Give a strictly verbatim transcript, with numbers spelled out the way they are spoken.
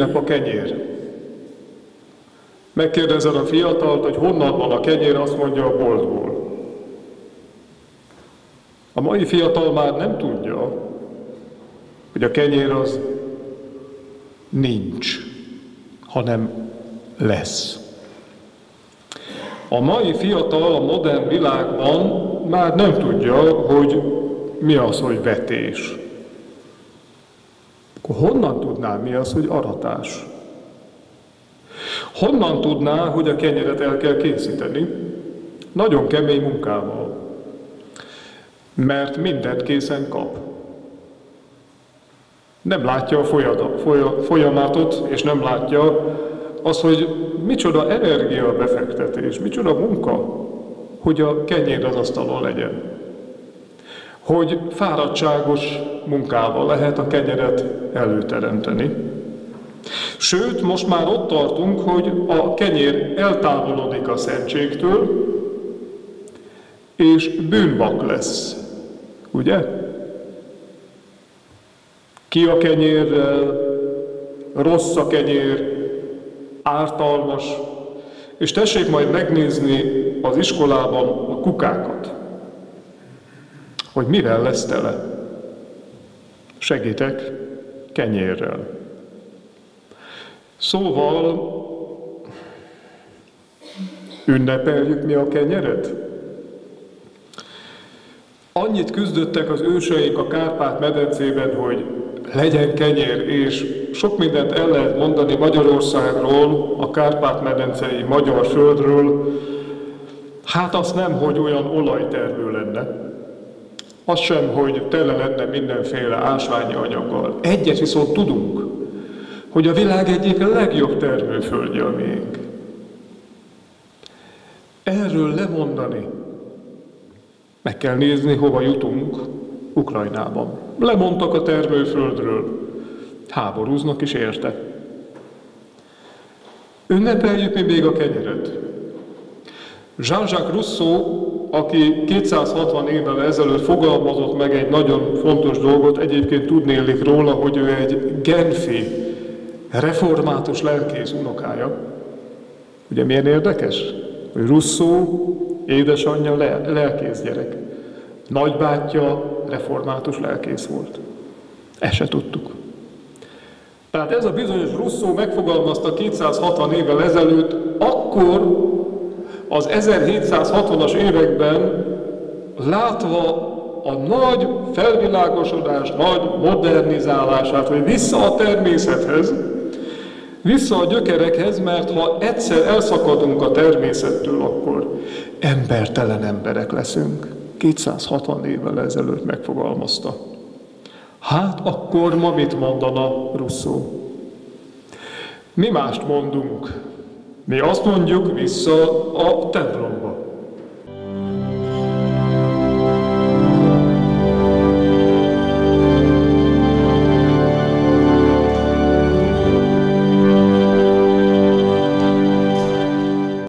ünnep a kenyér. Megkérdezed a fiatalt, hogy honnan van a kenyér, azt mondja, a boltból. A mai fiatal már nem tudja, hogy a kenyér az nincs, hanem lesz. A mai fiatal a modern világban már nem tudja, hogy mi az, hogy vetés. Akkor honnan tudná, mi az, hogy aratás? Honnan tudná, hogy a kenyeret el kell készíteni? Nagyon kemény munkával. Mert mindent készen kap. Nem látja a folyamatot, és nem látja az, hogy micsoda energia befektetés, micsoda munka, hogy a kenyér az asztalon legyen. Hogy fáradtságos munkával lehet a kenyeret előteremteni. Sőt, most már ott tartunk, hogy a kenyér eltávolodik a szentségtől, és bűnbak lesz. Ugye? Ki a kenyérrel, rossz a kenyér, ártalmas, és tessék majd megnézni az iskolában a kukákat, hogy mivel lesz tele. Segítek, kenyérrel. Szóval ünnepeljük mi a kenyeret? Annyit küzdöttek az őseink a Kárpát-medencében, hogy legyen kenyér, és sok mindent el lehet mondani Magyarországról, a Kárpát-medencei magyar földről. Hát azt nem, hogy olyan olajtermő lenne. Az sem, hogy tele lenne mindenféle ásványi anyaggal. Egyet viszont tudunk, hogy a világ egyik legjobb termőföldje a miénk. Erről lemondani, meg kell nézni, hova jutunk Ukrajnában. Lemondtak a termőföldről, háborúznak is érte. Ünnepeljük mi még a kenyeret. Jean-Jacques Rousseau, aki kétszázhatvan évvel ezelőtt fogalmazott meg egy nagyon fontos dolgot, egyébként tudnélik róla, hogy ő egy genfi, református lelkész unokája. Ugye milyen érdekes? Hogy Rousseau édesanyja lelkész gyerek. Nagybátyja református lelkész volt. Ezt se tudtuk. Tehát ez a bizonyos Rousseau megfogalmazta kétszázhatvan évvel ezelőtt, akkor az ezerhétszázhatvanas években látva a nagy felvilágosodás, nagy modernizálását, hogy vissza a természethez, vissza a gyökerekhez, mert ha egyszer elszakadunk a természettől, akkor embertelen emberek leszünk. kétszázhatvan évvel ezelőtt megfogalmazta. Hát akkor ma mit mondana Rousseau? Mi mást mondunk? Mi azt mondjuk, vissza a templomba.